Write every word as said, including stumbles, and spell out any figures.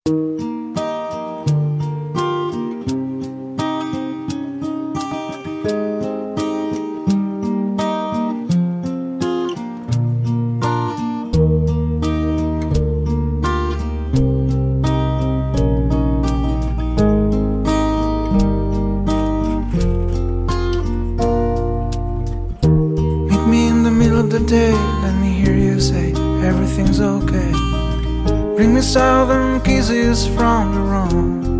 The day, let me hear you say everything's okay. Bring me southern kisses from the room.